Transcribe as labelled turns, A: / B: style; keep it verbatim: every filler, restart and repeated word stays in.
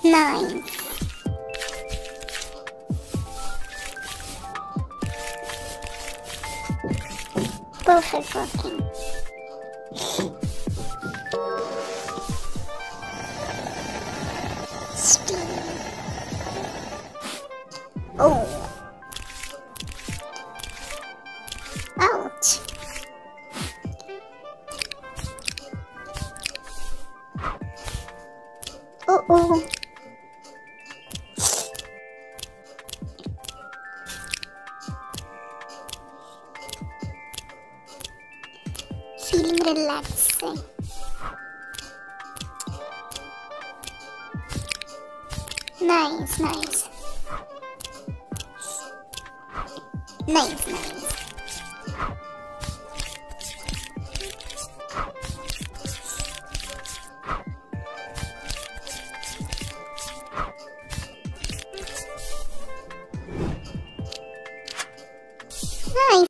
A: Nice. Perfect working. Steam. Oh. Ouch. Uh-oh. Feeling relaxing. Nice, nice. Nice, nice. Nice.